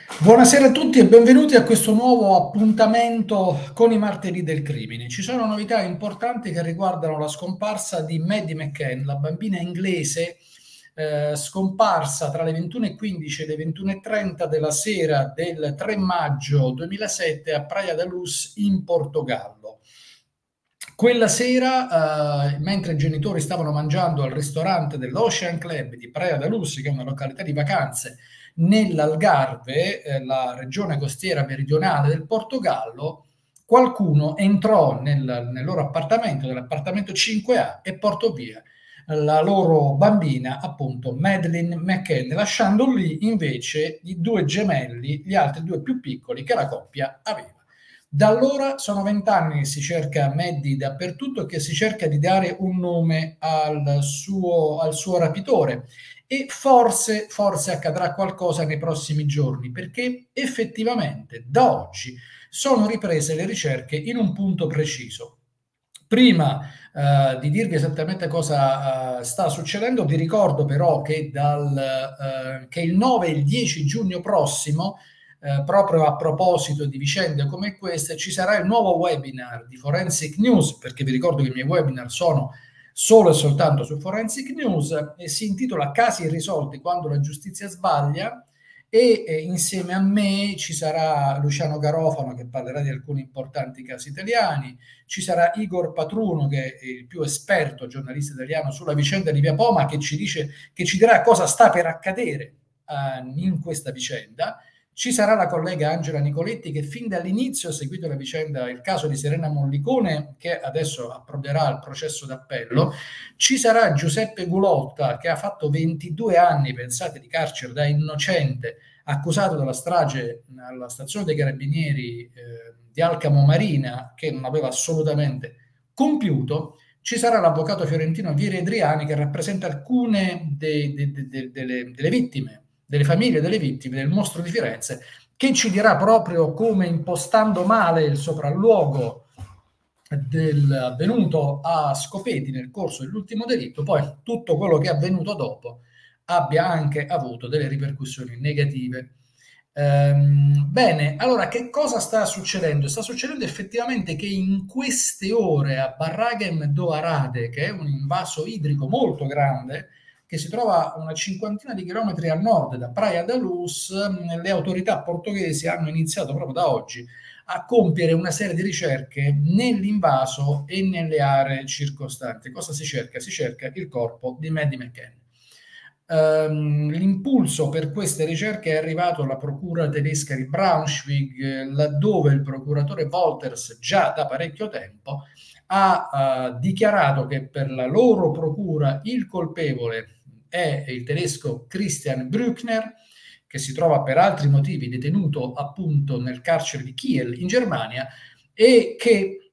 Buonasera a tutti e benvenuti a questo nuovo appuntamento con i martedì del crimine. Ci sono novità importanti che riguardano la scomparsa di Maddie McCann, la bambina inglese scomparsa tra le 21:15 e le 21:30 della sera del 3 maggio 2007 a Praia da Luz in Portogallo. Quella sera, mentre i genitori stavano mangiando al ristorante dell'Ocean Club di Praia da Luz, che è una località di vacanze nell'Algarve, la regione costiera meridionale del Portogallo, qualcuno entrò nel loro appartamento, nell'appartamento 5A, e portò via la loro bambina, appunto Madeleine McCann, lasciando lì invece i due gemelli, gli altri due più piccoli che la coppia aveva. Da allora sono 20 anni che si cerca Maddie dappertutto e che si cerca di dare un nome al suo rapitore. E forse accadrà qualcosa nei prossimi giorni, perché effettivamente da oggi sono riprese le ricerche in un punto preciso. Prima di dirvi esattamente cosa sta succedendo, vi ricordo però che, che il 9 e il 10 giugno prossimo, proprio a proposito di vicende come queste, ci sarà il nuovo webinar di Forensic News, perché vi ricordo che i miei webinar sono solo e soltanto su Forensic News, e si intitola Casi irrisolti quando la giustizia sbaglia, e insieme a me ci sarà Luciano Garofano, che parlerà di alcuni importanti casi italiani, ci sarà Igor Patruno, che è il più esperto giornalista italiano sulla vicenda di Via Poma, che ci dirà cosa sta per accadere in questa vicenda. Ci sarà la collega Angela Nicoletti, che fin dall'inizio ha seguito la vicenda, il caso di Serena Mollicone, che adesso approderà al processo d'appello. Ci sarà Giuseppe Gulotta, che ha fatto 22 anni, pensate, di carcere da innocente, accusato della strage alla stazione dei Carabinieri di Alcamo Marina, che non aveva assolutamente compiuto. Ci sarà l'avvocato fiorentino Vieri Adriani, che rappresenta alcune delle vittime, delle famiglie delle vittime del mostro di Firenze, che ci dirà proprio come, impostando male il sopralluogo avvenuto a Scopeti nel corso dell'ultimo delitto, poi tutto quello che è avvenuto dopo abbia anche avuto delle ripercussioni negative. Bene, allora che cosa sta succedendo? Sta succedendo effettivamente che in queste ore a Barragem do Arade, che è un invaso idrico molto grande, che si trova a una cinquantina di chilometri a nord da Praia da Luz, le autorità portoghesi hanno iniziato proprio da oggi a compiere una serie di ricerche nell'invaso e nelle aree circostanti. Cosa si cerca? Si cerca il corpo di Maddie McCann. L'impulso per queste ricerche è arrivato alla procura tedesca di Braunschweig, laddove il procuratore Wolters già da parecchio tempo ha dichiarato che per la loro procura il colpevole è il tedesco Christian Brückner, che si trova per altri motivi detenuto appunto nel carcere di Kiel in Germania, e che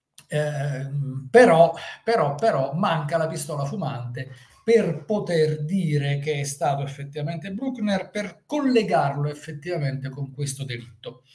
però manca la pistola fumante per poter dire che è stato effettivamente Bruckner, per collegarlo effettivamente con questo delitto.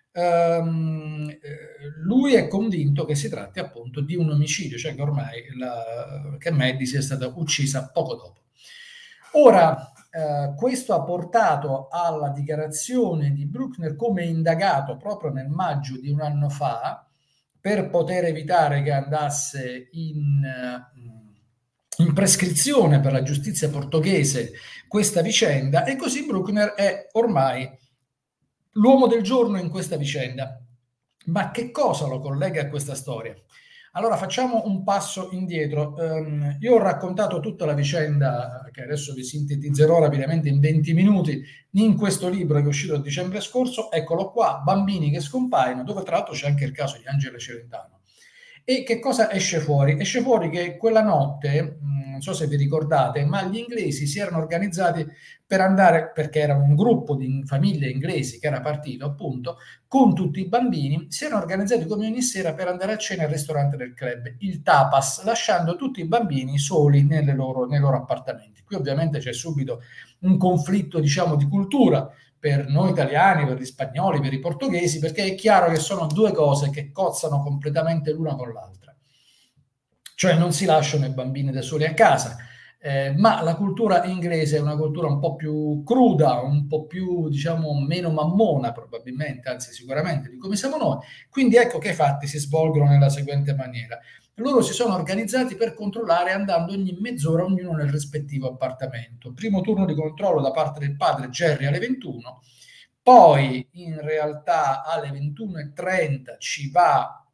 Lui è convinto che si tratti appunto di un omicidio, cioè che ormai che Maddie sia stata uccisa poco dopo. Ora, questo ha portato alla dichiarazione di Bruckner come indagato proprio nel maggio di un anno fa, per poter evitare che andasse in prescrizione per la giustizia portoghese questa vicenda, e così Bruckner è ormai l'uomo del giorno in questa vicenda. Ma che cosa lo collega a questa storia? Allora facciamo un passo indietro. Io ho raccontato tutta la vicenda, che adesso vi sintetizzerò rapidamente in 20 minuti, in questo libro che è uscito a dicembre scorso. Eccolo qua, Bambini che scompaiono, dove tra l'altro c'è anche il caso di Angela Celentano. E che cosa esce fuori? Esce fuori che quella notte, non so se vi ricordate, ma gli inglesi si erano organizzati per andare, perché era un gruppo di famiglie inglesi che era partito appunto con tutti i bambini, si erano organizzati come ogni sera per andare a cena al ristorante del club, il Tapas, lasciando tutti i bambini soli nei loro appartamenti. Qui ovviamente c'è subito un conflitto, diciamo, di cultura per noi italiani, per gli spagnoli, per i portoghesi, perché è chiaro che sono due cose che cozzano completamente l'una con l'altra. Cioè non si lasciano i bambini da soli a casa. ma la cultura inglese è una cultura un po' più cruda, un po' più, diciamo, meno mammona probabilmente, anzi sicuramente di come siamo noi. Quindi ecco che i fatti si svolgono nella seguente maniera. Loro si sono organizzati per controllare andando ogni mezz'ora ognuno nel rispettivo appartamento. Primo turno di controllo da parte del padre Jerry alle 21, poi in realtà alle 21:30 ci va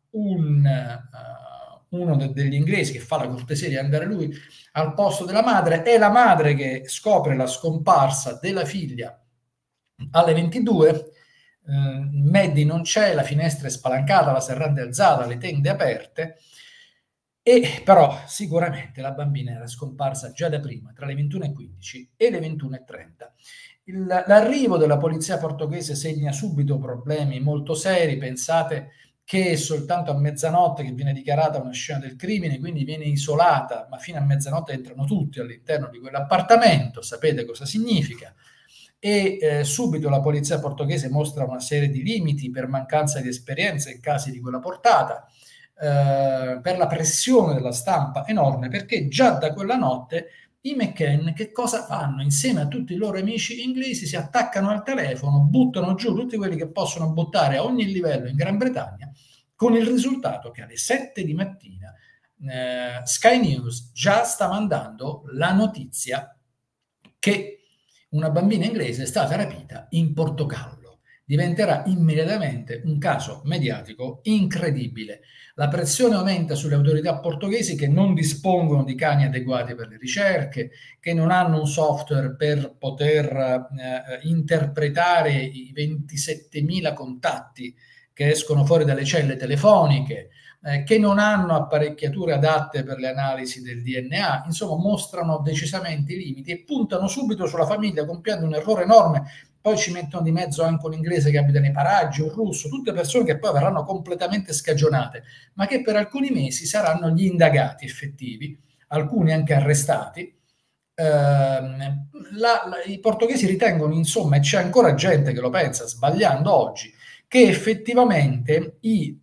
uno degli inglesi che fa la cortesia di andare lui al posto della madre. È la madre che scopre la scomparsa della figlia alle 22. Maddie non c'è, la finestra è spalancata, la serranda è alzata, le tende aperte, e però sicuramente la bambina era scomparsa già da prima, tra le 21:15 e le 21:30. L'arrivo della polizia portoghese segna subito problemi molto seri. Pensate che è soltanto a mezzanotte che viene dichiarata una scena del crimine, quindi viene isolata, ma fino a mezzanotte entrano tutti all'interno di quell'appartamento. Sapete cosa significa? E subito la polizia portoghese mostra una serie di limiti per mancanza di esperienza in casi di quella portata, per la pressione della stampa enorme, perché già da quella notte i McCann che cosa fanno? Insieme a tutti i loro amici inglesi si attaccano al telefono, buttano giù tutti quelli che possono buttare a ogni livello in Gran Bretagna, con il risultato che alle 7 di mattina Sky News già sta mandando la notizia che una bambina inglese è stata rapita in Portogallo. Diventerà immediatamente un caso mediatico incredibile. La pressione aumenta sulle autorità portoghesi, che non dispongono di cani adeguati per le ricerche, che non hanno un software per poter interpretare i 27.000 contatti che escono fuori dalle celle telefoniche, che non hanno apparecchiature adatte per le analisi del DNA. Insomma, mostrano decisamente i limiti e puntano subito sulla famiglia, compiendo un errore enorme. Poi ci mettono di mezzo anche un inglese che abita nei paraggi, un russo, tutte persone che poi verranno completamente scagionate, ma che per alcuni mesi saranno gli indagati effettivi, alcuni anche arrestati. I portoghesi ritengono, insomma, e c'è ancora gente che lo pensa, sbagliando oggi, che effettivamente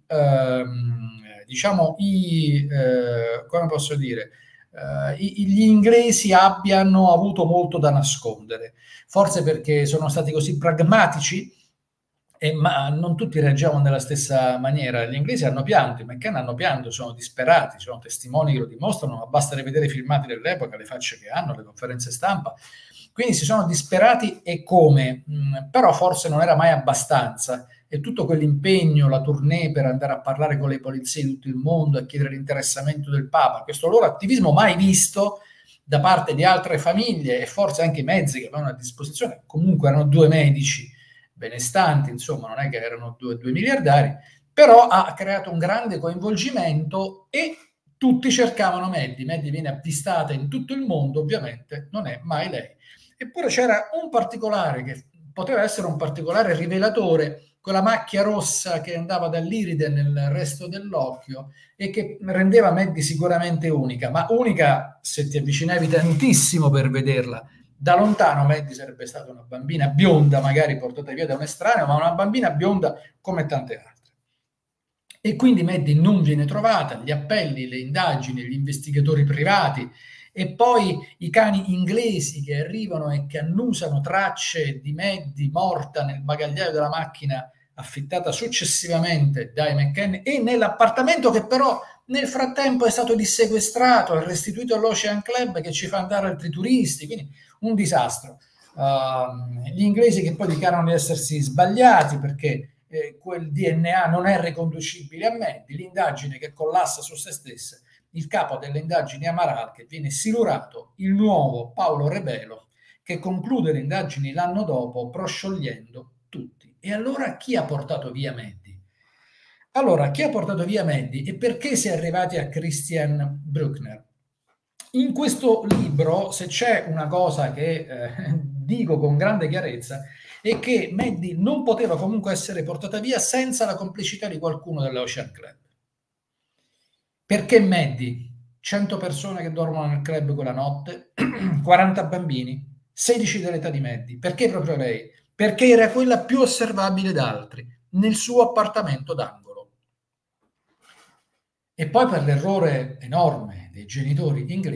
come posso dire, gli inglesi abbiano avuto molto da nascondere, forse perché sono stati così pragmatici, ma non tutti reagivano nella stessa maniera. Gli inglesi hanno pianto, i McCann hanno pianto, sono disperati, sono testimoni che lo dimostrano, ma basta rivedere i filmati dell'epoca, le facce che hanno, le conferenze stampa. Quindi si sono disperati, e come? Però forse non era mai abbastanza, e tutto quell'impegno, la tournée per andare a parlare con le polizie di tutto il mondo e chiedere l'interessamento del Papa, questo loro attivismo mai visto da parte di altre famiglie, e forse anche i mezzi che avevano a disposizione, comunque erano due medici benestanti, insomma non è che erano due miliardari, però ha creato un grande coinvolgimento e tutti cercavano Maddie. Maddie viene avvistata in tutto il mondo, ovviamente non è mai lei. Eppure c'era un particolare che poteva essere un particolare rivelatore, quella macchia rossa che andava dall'iride nel resto dell'occhio e che rendeva Maddie sicuramente unica, ma unica se ti avvicinavi tantissimo per vederla. Da lontano Maddie sarebbe stata una bambina bionda, magari portata via da un estraneo, ma una bambina bionda come tante altre. E quindi Maddie non viene trovata, gli appelli, le indagini, gli investigatori privati, e poi i cani inglesi che arrivano e che annusano tracce di Maddie morta nel bagagliaio della macchina affittata successivamente dai McCann, e nell'appartamento che però nel frattempo è stato dissequestrato e restituito all'Ocean Club, che ci fa andare altri turisti, quindi un disastro. Gli inglesi che poi dichiarano di essersi sbagliati perché quel DNA non è riconducibile a Maddie, l'indagine che collassa su se stessa, il capo delle indagini Amaral, che viene silurato, il nuovo Paolo Rebelo, che conclude le indagini l'anno dopo prosciogliendo tutti. E allora chi ha portato via Maddie? Allora, chi ha portato via Maddie e perché si è arrivati a Christian Bruckner? In questo libro, se c'è una cosa che dico con grande chiarezza, è che Maddie non poteva comunque essere portata via senza la complicità di qualcuno dell'Ocean Club. Perché Maddie? 100 persone che dormono nel club quella notte, 40 bambini, 16 dell'età di Maddie. Perché proprio lei? Perché era quella più osservabile da altri, nel suo appartamento d'angolo. E poi per l'errore enorme dei genitori inglesi,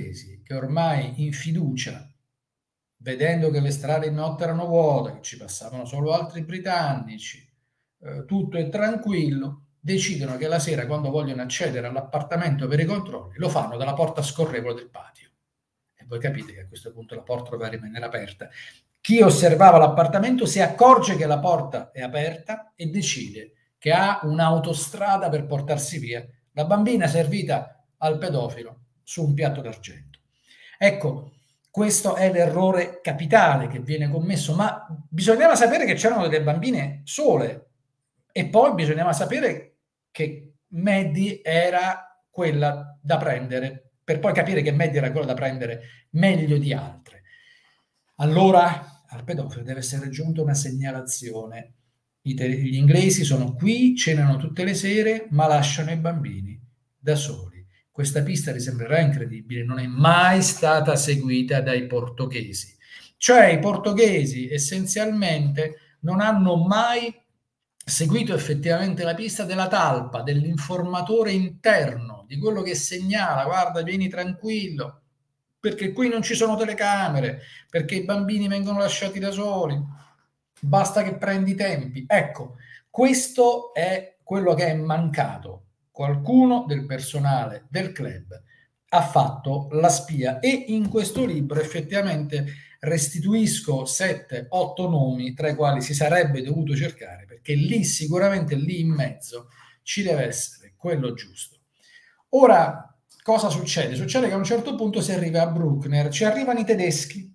che ormai in fiducia, vedendo che le strade in notte erano vuote, che ci passavano solo altri britannici, tutto è tranquillo, decidono che la sera, quando vogliono accedere all'appartamento per i controlli, lo fanno dalla porta scorrevole del patio. E voi capite che a questo punto la porta doveva rimanere aperta. Chi osservava l'appartamento si accorge che la porta è aperta e decide che ha un'autostrada per portarsi via la bambina servita al pedofilo su un piatto d'argento. Ecco, questo è l'errore capitale che viene commesso, ma bisognava sapere che c'erano delle bambine sole e poi bisognava sapere che Maddie era quella da prendere, per poi capire che Maddie era quella da prendere meglio di altre. Allora al pedofilo deve essere giunta una segnalazione. Gli inglesi sono qui, cenano tutte le sere, ma lasciano i bambini da soli. Questa pista vi sembrerà incredibile, non è mai stata seguita dai portoghesi. Cioè i portoghesi essenzialmente non hanno mai seguito effettivamente la pista della talpa, dell'informatore interno, di quello che segnala, guarda, vieni tranquillo, perché qui non ci sono telecamere, perché i bambini vengono lasciati da soli, basta che prendi i tempi. Ecco, questo è quello che è mancato. Qualcuno del personale del club ha fatto la spia e in questo libro effettivamente restituisco 7-8 nomi tra i quali si sarebbe dovuto cercare, perché lì sicuramente lì in mezzo ci deve essere quello giusto. Ora, cosa succede? Succede che a un certo punto si arriva a Bruckner, ci arrivano i tedeschi.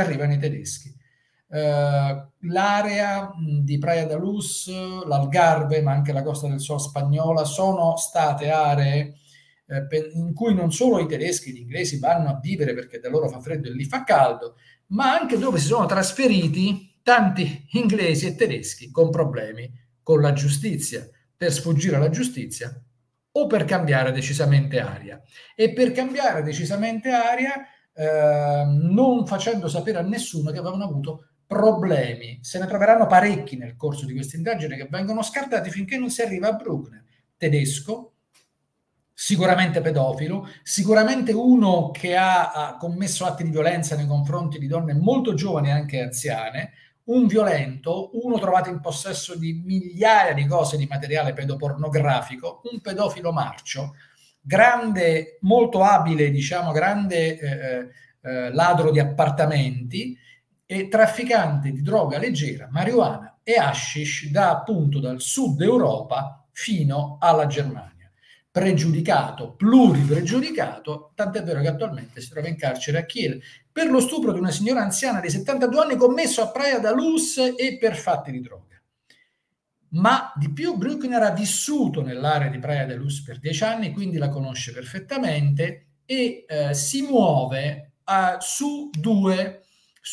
L'area di Praia da Luz, l'Algarve, ma anche la Costa del Sol spagnola, sono state aree in cui non solo i tedeschi, gli inglesi vanno a vivere perché da loro fa freddo e lì fa caldo, ma anche dove si sono trasferiti tanti inglesi e tedeschi con problemi con la giustizia, per sfuggire alla giustizia o per cambiare decisamente aria. E per cambiare decisamente aria, non facendo sapere a nessuno che avevano avuto problemi. Se ne troveranno parecchi nel corso di questa indagine che vengono scartati finché non si arriva a Bruckner. Tedesco, sicuramente pedofilo, sicuramente uno che ha commesso atti di violenza nei confronti di donne molto giovani e anche anziane, un violento, uno trovato in possesso di migliaia di cose di materiale pedopornografico, un pedofilo marcio, grande, molto abile, diciamo, grande ladro di appartamenti e trafficante di droga leggera, marijuana e hashish dal sud Europa fino alla Germania. Pregiudicato, pluripregiudicato, tant'è vero che attualmente si trova in carcere a Kiel per lo stupro di una signora anziana di 72 anni commesso a Praia da Luz e per fatti di droga. Ma di più Bruckner ha vissuto nell'area di Praia da Luz per 10 anni, quindi la conosce perfettamente e si muove su due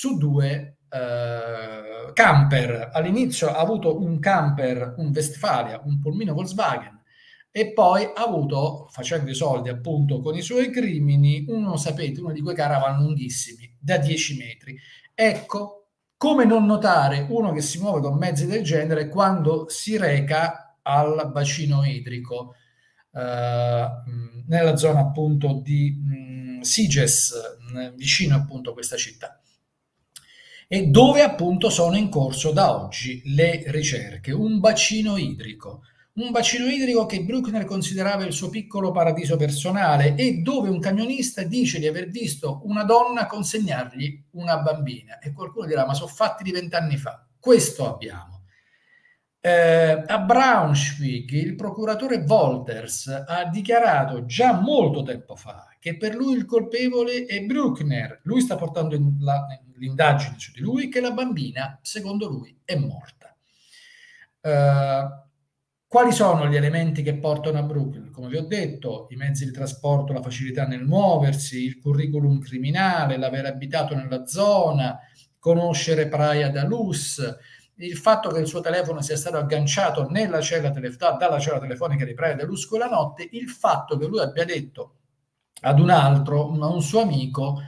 camper. All'inizio ha avuto un camper, un Westfalia, un pulmino Volkswagen, e poi ha avuto, facendo i soldi appunto con i suoi crimini, uno di quei caravan lunghissimi, da 10 metri. Ecco, come non notare uno che si muove con mezzi del genere quando si reca al bacino idrico, nella zona appunto di Siges, vicino appunto a questa città. E dove appunto sono in corso da oggi le ricerche. Un bacino idrico che Bruckner considerava il suo piccolo paradiso personale e dove un camionista dice di aver visto una donna consegnargli una bambina. E qualcuno dirà, ma sono fatti di 20 anni fa. Questo abbiamo. A Braunschweig il procuratore Wolters ha dichiarato già molto tempo fa che per lui il colpevole è Bruckner. Lui sta portando l'indagine su di lui, che la bambina, secondo lui, è morta. Quali sono gli elementi che portano a Bruckner? Come vi ho detto, i mezzi di trasporto, la facilità nel muoversi, il curriculum criminale, l'aver abitato nella zona, conoscere Praia da Luz, il fatto che il suo telefono sia stato agganciato dalla cella telefonica di Praia da Luz quella notte, il fatto che lui abbia detto ad a un suo amico,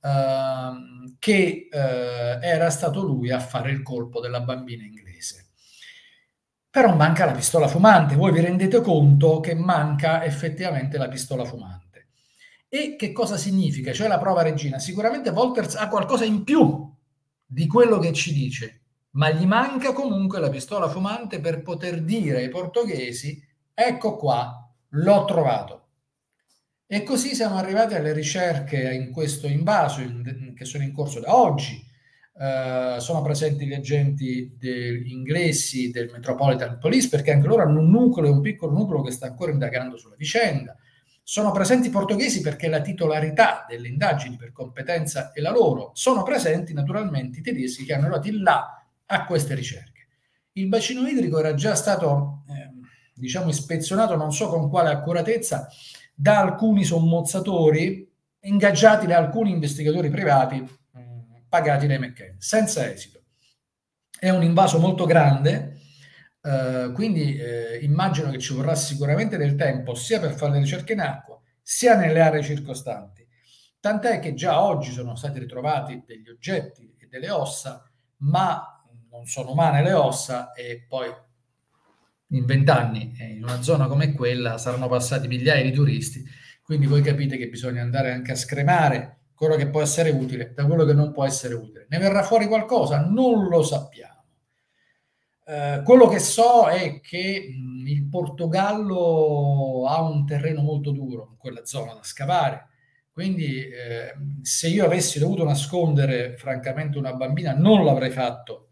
che era stato lui a fare il colpo della bambina inglese. Però manca la pistola fumante, voi vi rendete conto che manca effettivamente la pistola fumante. E che cosa significa? Cioè la prova regina. Sicuramente Wolters ha qualcosa in più di quello che ci dice, ma gli manca comunque la pistola fumante per poter dire ai portoghesi: ecco qua, l'ho trovato. E così siamo arrivati alle ricerche in questo invaso che sono in corso da oggi. Sono presenti gli agenti inglesi del Metropolitan Police, perché anche loro hanno un nucleo, un piccolo nucleo che sta ancora indagando sulla vicenda. Sono presenti i portoghesi perché la titolarità delle indagini per competenza è la loro. Sono presenti naturalmente i tedeschi che hanno arrivati là a queste ricerche. Il bacino idrico era già stato, diciamo, ispezionato, non so con quale accuratezza, da alcuni sommozzatori ingaggiati da alcuni investigatori privati pagati dai McKen, senza esito. È un invaso molto grande, quindi immagino che ci vorrà sicuramente del tempo sia per fare le ricerche in acqua sia nelle aree circostanti, tant'è che già oggi sono stati ritrovati degli oggetti e delle ossa, ma non sono umane le ossa, e poi in 20 anni in una zona come quella saranno passati migliaia di turisti, quindi voi capite che bisogna andare anche a scremare quello che può essere utile da quello che non può essere utile. Ne verrà fuori qualcosa? Non lo sappiamo. Quello che so è che il Portogallo ha un terreno molto duro in quella zona da scavare, quindi se io avessi dovuto nascondere francamente una bambina non l'avrei fatto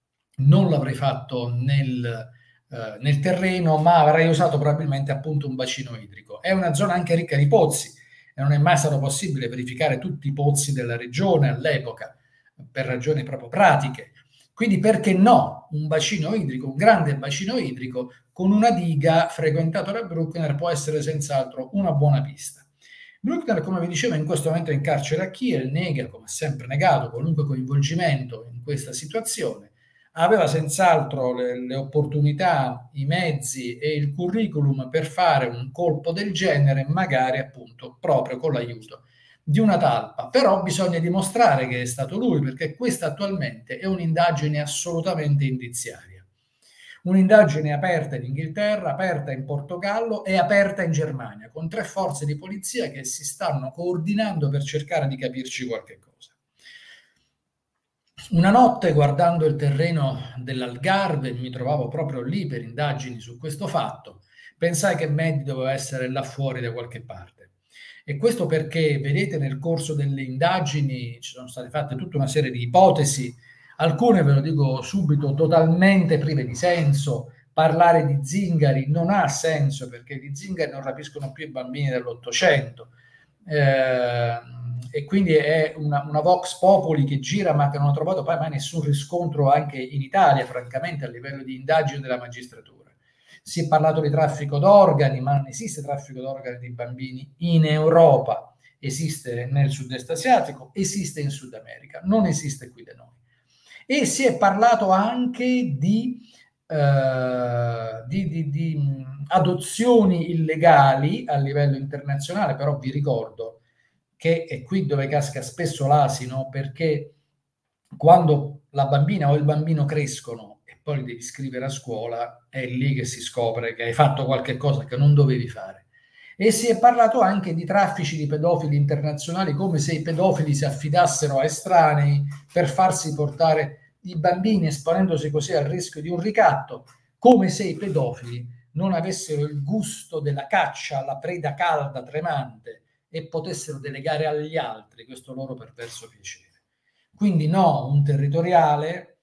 nel terreno, ma avrei usato probabilmente appunto un bacino idrico. È una zona anche ricca di pozzi e non è mai stato possibile verificare tutti i pozzi della regione all'epoca per ragioni proprio pratiche. Quindi perché no? Un bacino idrico, un grande bacino idrico con una diga frequentato da Bruckner può essere senz'altro una buona pista. Bruckner, come vi dicevo, in questo momento è in carcere a Kiel, nega, come ha sempre negato, qualunque coinvolgimento in questa situazione. Aveva senz'altro le opportunità, i mezzi e il curriculum per fare un colpo del genere, magari appunto proprio con l'aiuto di una talpa, però bisogna dimostrare che è stato lui, perché questa attualmente è un'indagine assolutamente indiziaria. Un'indagine aperta in Inghilterra, aperta in Portogallo e aperta in Germania, con 3 forze di polizia che si stanno coordinando per cercare di capirci qualche cosa. Una notte, guardando il terreno dell'Algarve, mi trovavo proprio lì per indagini su questo fatto, pensai che Maddie doveva essere là fuori da qualche parte. E questo perché, vedete, nel corso delle indagini ci sono state fatte tutta una serie di ipotesi, alcune, ve lo dico subito, totalmente prive di senso. Parlare di zingari non ha senso, perché gli zingari non rapiscono più i bambini dell'Ottocento. E quindi è una vox populi che gira, ma che non ha trovato poi mai nessun riscontro anche in Italia, francamente, a livello di indagine della magistratura. Si è parlato di traffico d'organi, ma non esiste traffico d'organi di bambini in Europa. Esiste nel sud-est asiatico, esiste in Sud America, non esiste qui da noi. E si è parlato anche di adozioni illegali a livello internazionale, però vi ricordo che è qui dove casca spesso l'asino, perché quando la bambina o il bambino crescono e poi li devi scrivere a scuola, è lì che si scopre che hai fatto qualche cosa che non dovevi fare. E si è parlato anche di traffici di pedofili internazionali, come se i pedofili si affidassero a estranei per farsi portare i bambini, esponendosi così al rischio di un ricatto, come se i pedofili non avessero il gusto della caccia alla preda calda, tremante, e potessero delegare agli altri questo loro perverso piacere. Quindi no, un territoriale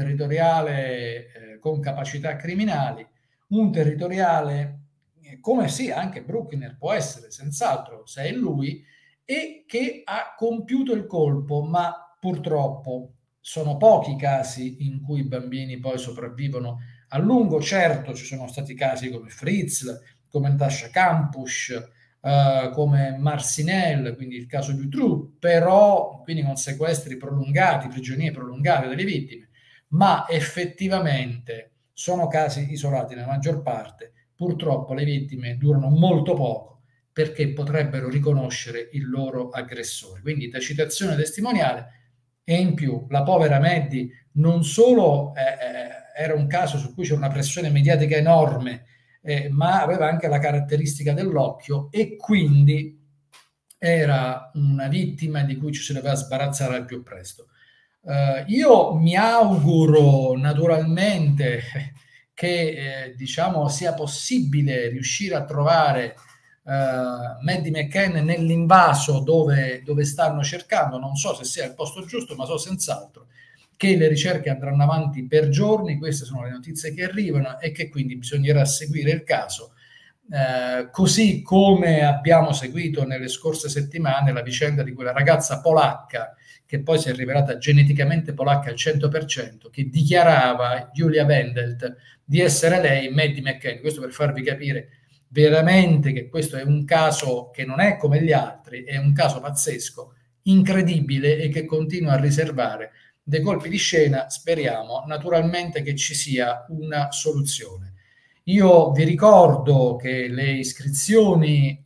con capacità criminali, un territoriale come sì, anche Bruckner può essere senz'altro, se è lui, e che ha compiuto il colpo, ma purtroppo sono pochi i casi in cui i bambini poi sopravvivono a lungo. Certo, ci sono stati casi come Fritzl, come Natasha Kampusch, come Marcinelle, quindi il caso di Dutroux, però quindi con sequestri prolungati, prigionie prolungate delle vittime, ma effettivamente sono casi isolati nella maggior parte. Purtroppo le vittime durano molto poco perché potrebbero riconoscere il loro aggressore. Quindi tacitazione testimoniale, e in più la povera Maddie non solo era un caso su cui c'era una pressione mediatica enorme, ma aveva anche la caratteristica dell'occhio, e quindi era una vittima di cui ci si doveva sbarazzare al più presto. Io mi auguro naturalmente che diciamo sia possibile riuscire a trovare Maddie McCann nell'invaso dove stanno cercando. Non so se sia il posto giusto, ma so senz'altro che le ricerche andranno avanti per giorni. Queste sono le notizie che arrivano e che quindi bisognerà seguire il caso. Così come abbiamo seguito nelle scorse settimane la vicenda di quella ragazza polacca che poi si è rivelata geneticamente polacca al 100%, che dichiarava, Julia Wendelt, di essere lei Maddie McCann. Questo per farvi capire veramente che questo è un caso che non è come gli altri, è un caso pazzesco, incredibile, e che continua a riservare dei colpi di scena. Speriamo naturalmente che ci sia una soluzione. Io vi ricordo che le iscrizioni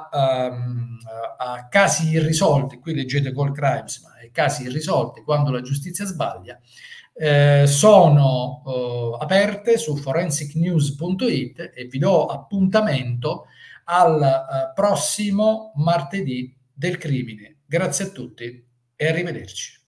a casi irrisolti, qui leggete Call Crimes, ma è casi irrisolti quando la giustizia sbaglia, sono aperte su forensicnews.it e vi do appuntamento al prossimo martedì del crimine. Grazie a tutti e arrivederci.